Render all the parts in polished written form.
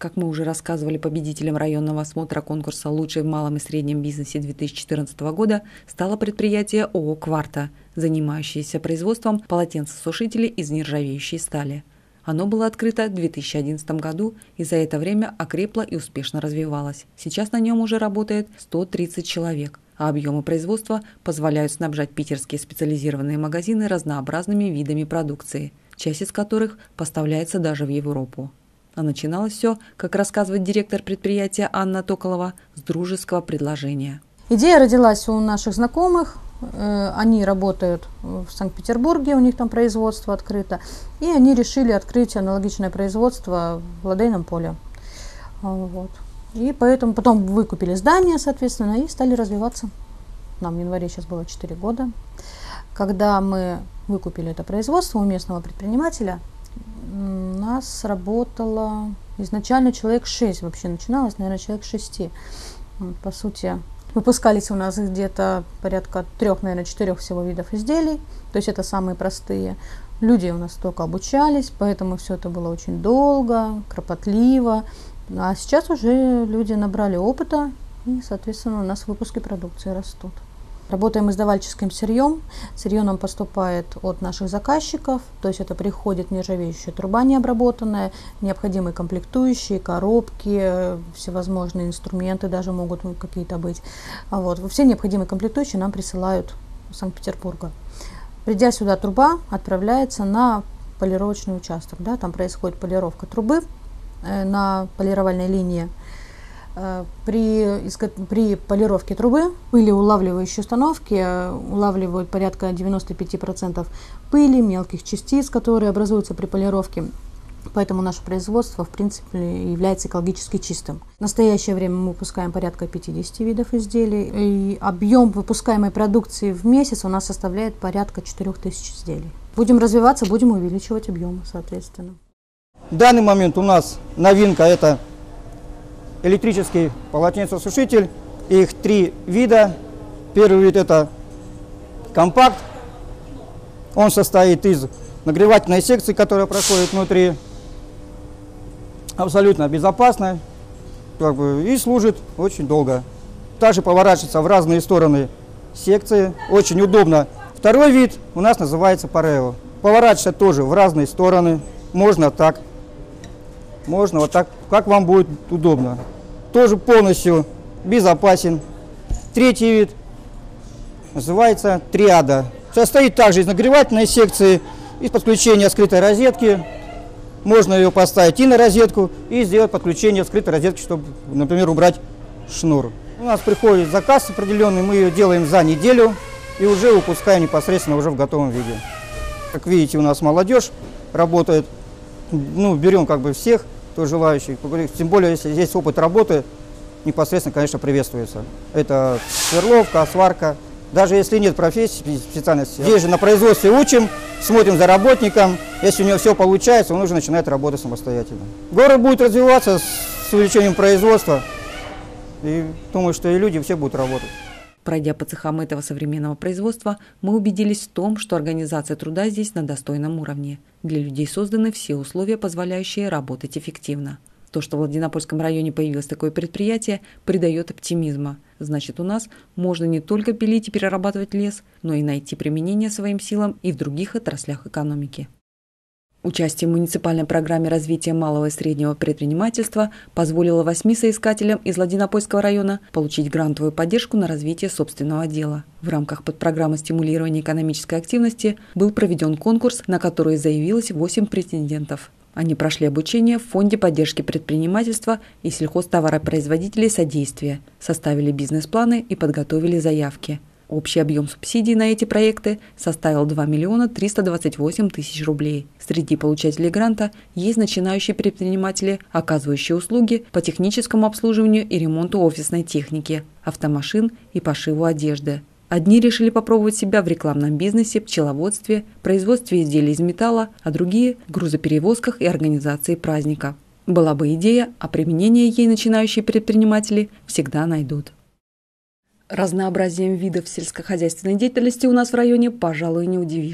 Как мы уже рассказывали, победителем районного осмотра конкурса «Лучший в малом и среднем бизнесе» 2014 года стало предприятие ООО «Кварта», занимающееся производством полотенцесушителей из нержавеющей стали. Оно было открыто в 2011 году и за это время окрепло и успешно развивалось. Сейчас на нем уже работает 130 человек, а объемы производства позволяют снабжать питерские специализированные магазины разнообразными видами продукции, часть из которых поставляется даже в Европу. А начиналось все, как рассказывает директор предприятия Анна Токолова, с дружеского предложения. Идея родилась у наших знакомых. Они работают в Санкт-Петербурге, у них там производство открыто. И они решили открыть аналогичное производство в Ладейном поле. Вот. И поэтому потом выкупили здание, соответственно, и стали развиваться. Нам в январе сейчас было 4 года. Когда мы выкупили это производство у местного предпринимателя, у нас работало изначально человек 6, вообще начиналось, наверное, человек 6. По сути, выпускались у нас где-то порядка 3, наверное, 4 всего видов изделий, то есть это самые простые. Люди у нас только обучались, поэтому все это было очень долго, кропотливо. А сейчас уже люди набрали опыта, и, соответственно, у нас выпуски продукции растут. Работаем издавальческим сырьем. Сырье нам поступает от наших заказчиков, то есть это приходит нержавеющая труба необработанная, необходимые комплектующие, коробки, всевозможные инструменты даже могут какие-то быть. Вот. Все необходимые комплектующие нам присылают из Санкт-Петербурга. Придя сюда, труба отправляется на полировочный участок. Да, там происходит полировка трубы на полировальной линии. При полировке трубы пыли улавливающие установки улавливают порядка 95% пыли, мелких частиц, которые образуются при полировке. Поэтому наше производство, в принципе, является экологически чистым. В настоящее время мы выпускаем порядка 50 видов изделий. И объем выпускаемой продукции в месяц у нас составляет порядка 4000 изделий. Будем развиваться, будем увеличивать объемы, соответственно. В данный момент у нас новинка – это электрический полотенцесушитель. Их 3 вида. Первый вид – это компакт. Он состоит из нагревательной секции, которая проходит внутри. Абсолютно безопасно и служит очень долго. Также поворачивается в разные стороны секции. Очень удобно. Второй вид у нас называется парео. Поворачивается тоже в разные стороны. Можно так. Можно вот так, как вам будет удобно. Тоже полностью безопасен. Третий вид называется триада. Состоит также из нагревательной секции, из подключения скрытой розетки. Можно ее поставить и на розетку, и сделать подключение скрытой розетки, чтобы, например, убрать шнур. У нас приходит заказ определенный, мы ее делаем за неделю и уже выпускаем непосредственно уже в готовом виде. Как видите, у нас молодежь работает. Берем всех, кто желающих. Тем более, если есть опыт работы, непосредственно, конечно, приветствуется. Это сверловка, сварка. Даже если нет профессии, специальности. Здесь же на производстве учим, смотрим за работником. Если у него все получается, он уже начинает работать самостоятельно. Город будет развиваться с увеличением производства. И думаю, что и люди все будут работать. Пройдя по цехам этого современного производства, мы убедились в том, что организация труда здесь на достойном уровне. Для людей созданы все условия, позволяющие работать эффективно. То, что в Ладейнопольском районе появилось такое предприятие, придает оптимизма. Значит, у нас можно не только пилить и перерабатывать лес, но и найти применение своим силам и в других отраслях экономики. Участие в муниципальной программе развития малого и среднего предпринимательства позволило 8 соискателям из Ладейнопольского района получить грантовую поддержку на развитие собственного дела. В рамках подпрограммы стимулирования экономической активности был проведен конкурс, на который заявилось 8 претендентов. Они прошли обучение в Фонде поддержки предпринимательства и сельхозтоваропроизводителей содействия, составили бизнес-планы и подготовили заявки. Общий объем субсидий на эти проекты составил 2 328 000 рублей. Среди получателей гранта есть начинающие предприниматели, оказывающие услуги по техническому обслуживанию и ремонту офисной техники, автомашин и пошиву одежды. Одни решили попробовать себя в рекламном бизнесе, пчеловодстве, производстве изделий из металла, а другие – в грузоперевозках и организации праздников. Была бы идея, а применение ей начинающие предприниматели всегда найдут. Разнообразием видов сельскохозяйственной деятельности у нас в районе, пожалуй, не удивишь.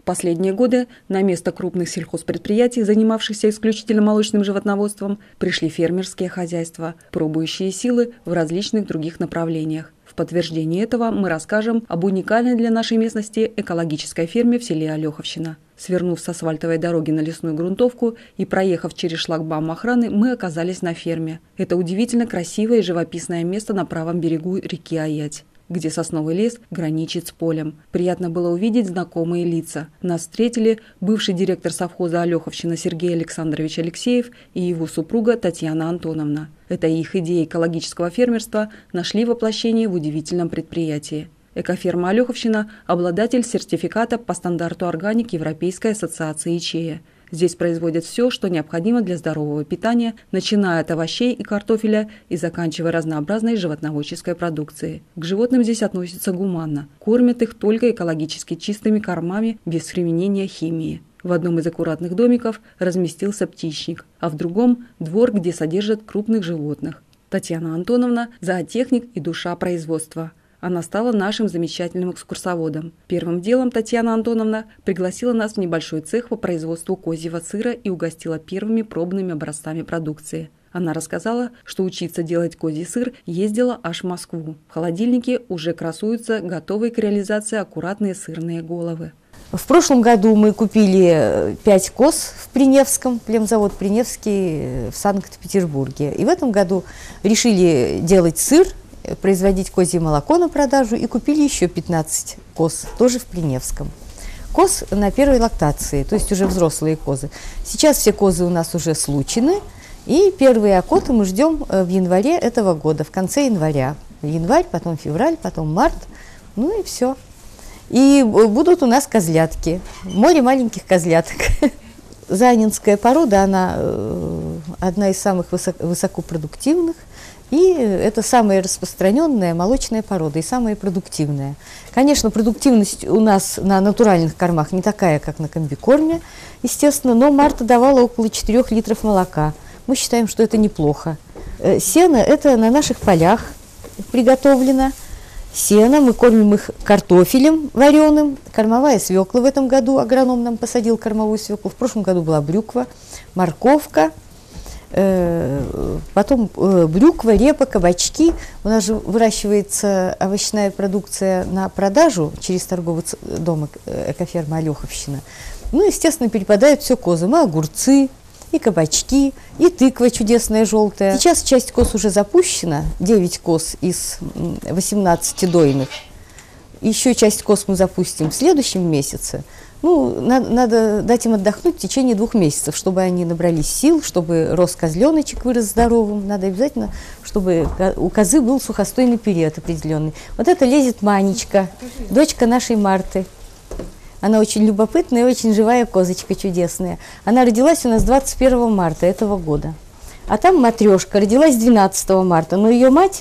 последние годы на место крупных сельхозпредприятий, занимавшихся исключительно молочным животноводством, пришли фермерские хозяйства, пробующие силы в различных других направлениях. В подтверждение этого мы расскажем об уникальной для нашей местности экологической ферме в селе Алеховщина. Свернув с асфальтовой дороги на лесную грунтовку и проехав через шлагбаум охраны, мы оказались на ферме. Это удивительно красивое и живописное место на правом берегу реки Аять, где сосновый лес граничит с полем. Приятно было увидеть знакомые лица. Нас встретили бывший директор совхоза Алеховщина Сергей Александрович Алексеев и его супруга Татьяна Антоновна. Это их идеи экологического фермерства нашли воплощение в удивительном предприятии. Экоферма Алеховщина – обладатель сертификата по стандарту органик Европейской ассоциации ИЧЕЯ. Здесь производят все, что необходимо для здорового питания, начиная от овощей и картофеля и заканчивая разнообразной животноводческой продукцией. К животным здесь относятся гуманно. Кормят их только экологически чистыми кормами без применения химии. В одном из аккуратных домиков разместился птичник, а в другом – двор, где содержат крупных животных. Татьяна Антоновна – зоотехник и душа производства. Она стала нашим замечательным экскурсоводом. Первым делом Татьяна Антоновна пригласила нас в небольшой цех по производству козьего сыра и угостила первыми пробными образцами продукции. Она рассказала, что учиться делать козий сыр ездила аж в Москву. В холодильнике уже красуются готовые к реализации аккуратные сырные головы. В прошлом году мы купили 5 коз в Приневском, племзавод Приневский в Санкт-Петербурге. И в этом году решили делать сыр, производить козье молоко на продажу и купили еще 15 коз, тоже в Приневском. Коз на первой лактации, то есть уже взрослые козы. Сейчас все козы у нас уже случены, и первые окоты мы ждем в январе этого года, в конце января. Январь, потом февраль, потом март, ну и все. И будут у нас козлятки, море маленьких козляток. Заанинская порода, она одна из самых высокопродуктивных. И это самая распространенная молочная порода и самая продуктивная. Конечно, продуктивность у нас на натуральных кормах не такая, как на комбикорме, естественно, но Марта давала около 4 литров молока. Мы считаем, что это неплохо. Сено – это на наших полях приготовлено. Сено, мы кормим их картофелем вареным. Кормовая свекла в этом году, агроном нам посадил кормовую свеклу. В прошлом году была брюква, морковка. Потом брюква, репа, кабачки. У нас же выращивается овощная продукция на продажу через торговый дом экоферма Алеховщина. Ну, естественно, перепадают все козы. Мы огурцы, и кабачки, и тыква чудесная желтая. Сейчас часть коз уже запущена, 9 коз из 18 дойных. Еще часть коз мы запустим в следующем месяце. Ну, надо дать им отдохнуть в течение 2 месяцев, чтобы они набрались сил, чтобы рос козленочек, вырос здоровым. Надо обязательно, чтобы у козы был сухостойный период определенный. Вот это лезет Манечка, дочка нашей Марты. Она очень любопытная и очень живая козочка чудесная. Она родилась у нас 21 марта этого года. А там матрешка, родилась 12 марта, но ее мать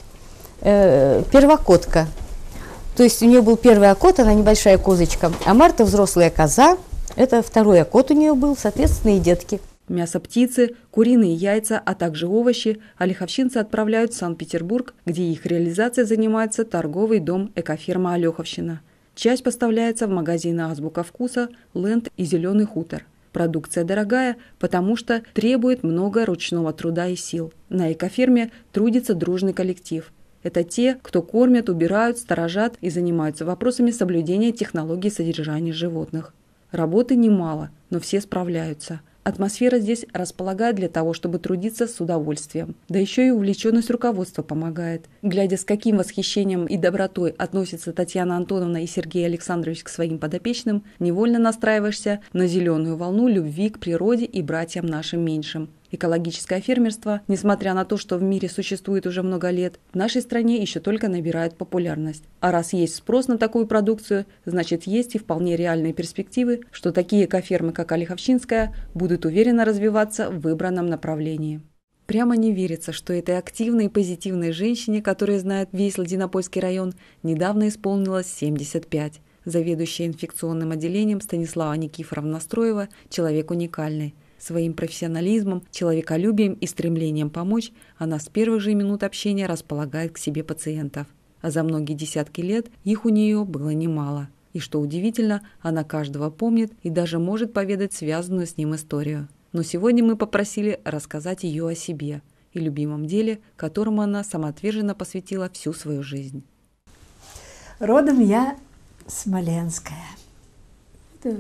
первокотка. То есть у нее был первый окот, она небольшая козочка, а Марта взрослая коза, это второй окот у нее был, соответственно, и детки. Мясо птицы, куриные яйца, а также овощи алеховщинцы отправляют в Санкт-Петербург, где их реализацией занимается торговый дом экоферма Алеховщина. Часть поставляется в магазины «Азбука вкуса», «Ленд» и «Зеленый хутор». Продукция дорогая, потому что требует много ручного труда и сил. На экоферме трудится дружный коллектив. Это те, кто кормят, убирают, сторожат и занимаются вопросами соблюдения технологий содержания животных. Работы немало, но все справляются. Атмосфера здесь располагает для того, чтобы трудиться с удовольствием. Да еще и увлеченность руководства помогает. Глядя, с каким восхищением и добротой относятся Татьяна Антоновна и Сергей Александрович к своим подопечным, невольно настраиваешься на зеленую волну любви к природе и братьям нашим меньшим. Экологическое фермерство, несмотря на то, что в мире существует уже много лет, в нашей стране еще только набирает популярность. А раз есть спрос на такую продукцию, значит есть и вполне реальные перспективы, что такие экофермы, как Алеховщинская, будут уверенно развиваться в выбранном направлении. Прямо не верится, что этой активной и позитивной женщине, которая знает весь Ладинопольский район, недавно исполнилось 75. Заведующая инфекционным отделением Станислава Никифоровна Строева – человек уникальный. Своим профессионализмом, человеколюбием и стремлением помочь она с первых же минут общения располагает к себе пациентов. А за многие десятки лет их у нее было немало. И что удивительно, она каждого помнит и даже может поведать связанную с ним историю. Но сегодня мы попросили рассказать ее о себе и любимом деле, которому она самоотверженно посвятила всю свою жизнь. Родом я Смоленская. Это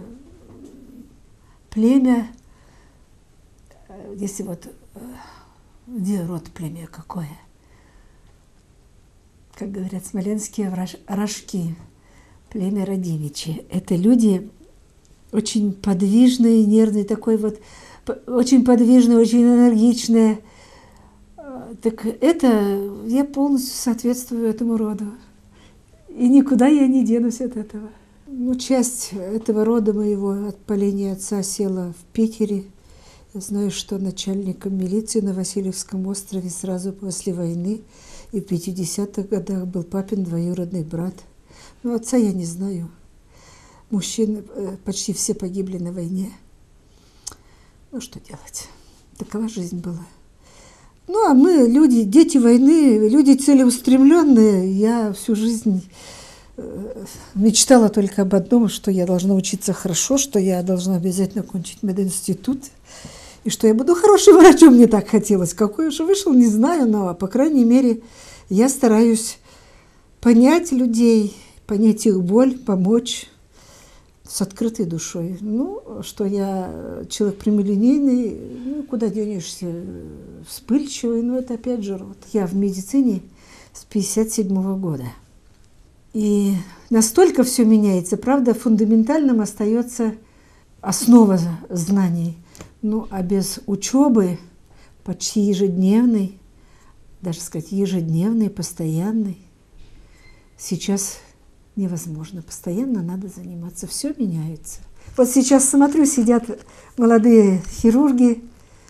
племя, если вот, где род племя какое? Как говорят смоленские рожки, племя Радимичи. Это люди очень подвижные, нервные, такой вот, очень подвижные, очень энергичные. Так это, я полностью соответствую этому роду. И никуда я не денусь от этого. Ну, часть этого рода моего от поколения отца села в Питере. Я знаю, что начальником милиции на Васильевском острове сразу после войны и в 50-х годах был папин двоюродный брат. Но отца я не знаю. Мужчины почти все погибли на войне. Ну, что делать? Такова жизнь была. Ну, а мы, люди, дети войны, люди целеустремленные. Я всю жизнь мечтала только об одном, что я должна учиться хорошо, что я должна обязательно кончить мединститут, и что я буду хорошим врачом, мне так хотелось. Какой уж вышел, не знаю, но, по крайней мере, я стараюсь понять людей, понять их боль, помочь с открытой душой. Ну, что я человек прямолинейный, ну, куда денешься, вспыльчивый, но это опять же род. Я в медицине с 57-го года. И настолько все меняется, правда, фундаментальным остается основа знаний. Ну, а без учебы почти ежедневной, даже сказать ежедневной, постоянной, сейчас невозможно. Постоянно надо заниматься. Все меняется. Вот сейчас смотрю, сидят молодые хирурги,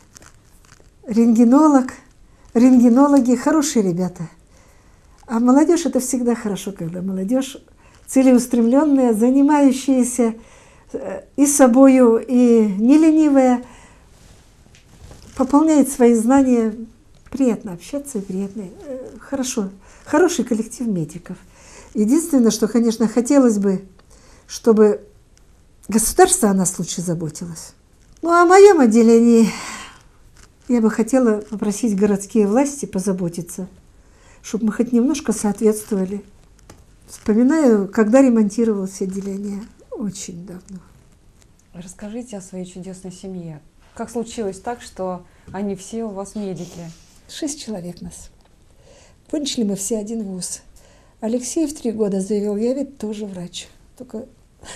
рентгенологи, хорошие ребята. А молодежь — это всегда хорошо, когда молодежь целеустремленная, занимающаяся и собою, и не ленивая, пополняет свои знания. Приятно общаться и приятно. Хорошо. Хороший коллектив медиков. Единственное, что, конечно, хотелось бы, чтобы государство о нас лучше заботилось. Ну, а о моем отделении я бы хотела попросить городские власти позаботиться, чтобы мы хоть немножко соответствовали. Вспоминаю, когда ремонтировалось отделение. Очень давно. Расскажите о своей чудесной семье. Как случилось так, что они все у вас медики? 6 человек нас. Кончили мы все один вуз. Алексей в 3 года заявил, я ведь тоже врач. Только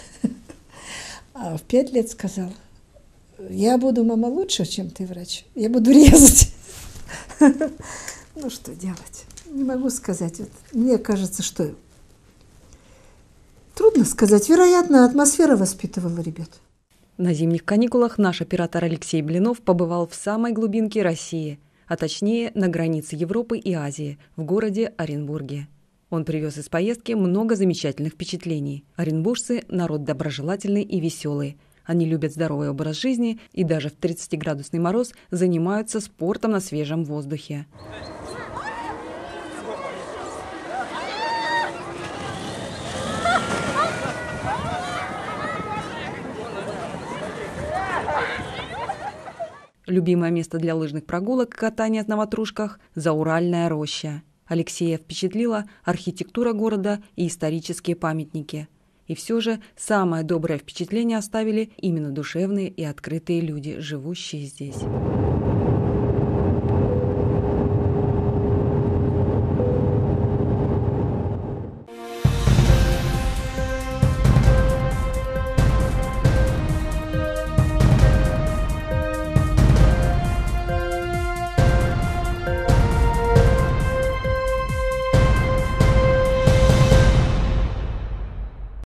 в 5 лет сказал, я буду, мама, лучше, чем ты врач. Я буду резать. Ну, что делать? Не могу сказать. Вот, мне кажется, что трудно сказать. Вероятно, атмосфера воспитывала ребят. На зимних каникулах наш оператор Алексей Блинов побывал в самой глубинке России, а точнее на границе Европы и Азии, в городе Оренбурге. Он привез из поездки много замечательных впечатлений. Оренбуржцы – народ доброжелательный и веселый. Они любят здоровый образ жизни и даже в 30-градусный мороз занимаются спортом на свежем воздухе. Любимое место для лыжных прогулок и катания на ватрушках – Зауральная роща. Алексея впечатлила архитектура города и исторические памятники. И все же самое доброе впечатление оставили именно душевные и открытые люди, живущие здесь.